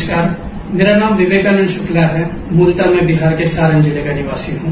नमस्कार, मेरा नाम विवेकानंद शुक्ला है। मूलतः मैं बिहार के सारण जिले का निवासी हूँ।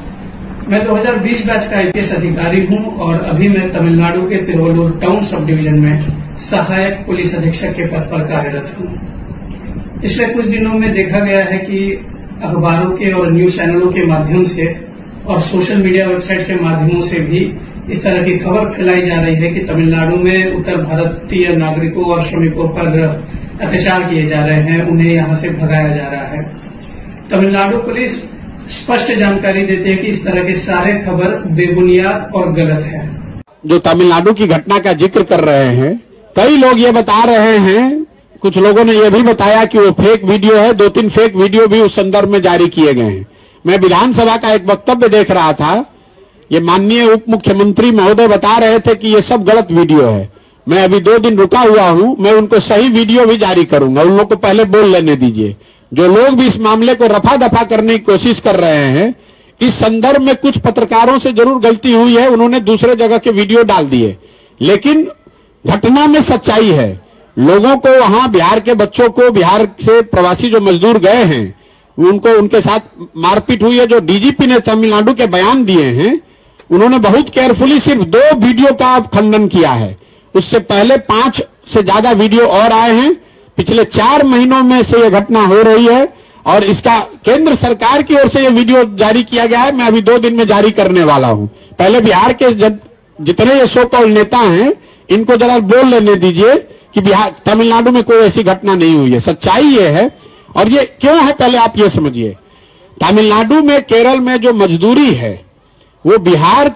मैं 2020 बैच का आईपीएस अधिकारी हूँ और अभी मैं तमिलनाडु के तिरुवल्लुर टाउन सब डिवीजन में सहायक पुलिस अधीक्षक के पद पर कार्यरत हूँ। पिछले कुछ दिनों में देखा गया है कि अखबारों के और न्यूज चैनलों के माध्यम से और सोशल मीडिया वेबसाइट के माध्यमों से भी इस तरह की खबर फैलाई जा रही है कि तमिलनाडु में उत्तर भारतीय नागरिकों और श्रमिकों पर अत्याचार किए जा रहे हैं, उन्हें यहां से भगाया जा रहा है। तमिलनाडु पुलिस स्पष्ट जानकारी देती है कि इस तरह के सारे खबर बेबुनियाद और गलत है। जो तमिलनाडु की घटना का जिक्र कर रहे हैं, कई लोग ये बता रहे हैं, कुछ लोगों ने यह भी बताया कि वो फेक वीडियो है। 2-3 फेक वीडियो भी उस संदर्भ में जारी किए गए हैं। मैं विधानसभा का एक वक्तव्य देख रहा था, ये माननीय उप मुख्यमंत्री महोदय बता रहे थे कि ये सब गलत वीडियो है। मैं अभी 2 दिन रुका हुआ हूं, मैं उनको सही वीडियो भी जारी करूंगा। उन लोग को पहले बोल लेने दीजिए। जो लोग भी इस मामले को रफा दफा करने की कोशिश कर रहे हैं, इस संदर्भ में कुछ पत्रकारों से जरूर गलती हुई है, उन्होंने दूसरे जगह के वीडियो डाल दिए, लेकिन घटना में सच्चाई है। लोगों को वहां, बिहार के बच्चों को, बिहार से प्रवासी जो मजदूर गए हैं उनको, उनके साथ मारपीट हुई है। जो डीजीपी ने तमिलनाडु के बयान दिए हैं, उन्होंने बहुत केयरफुली सिर्फ 2 वीडियो का खंडन किया है। उससे पहले 5 से ज्यादा वीडियो और आए हैं। पिछले 4 महीनों में से यह घटना हो रही है और इसका केंद्र सरकार की ओर से यह वीडियो जारी किया गया है। मैं अभी 2 दिन में जारी करने वाला हूं। पहले बिहार के जितने ये सो कॉल्ड नेता हैं, इनको जरा बोल लेने दीजिए कि बिहार, तमिलनाडु में कोई ऐसी घटना नहीं हुई है। सच्चाई ये है, और ये क्यों है पहले आप ये समझिए। तमिलनाडु में, केरल में जो मजदूरी है वो बिहार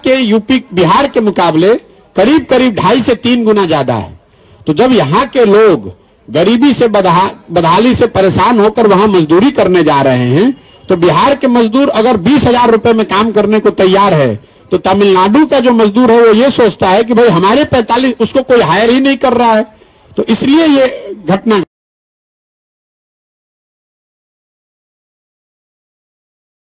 के मुकाबले करीब 2.5 से 3 गुना ज्यादा है। तो जब यहाँ के लोग गरीबी से, बदहाली से परेशान होकर वहां मजदूरी करने जा रहे हैं, तो बिहार के मजदूर अगर 20,000 रुपए में काम करने को तैयार है, तो तमिलनाडु का जो मजदूर है वो ये सोचता है कि भाई हमारे 45, उसको कोई हायर ही नहीं कर रहा है। तो इसलिए ये घटना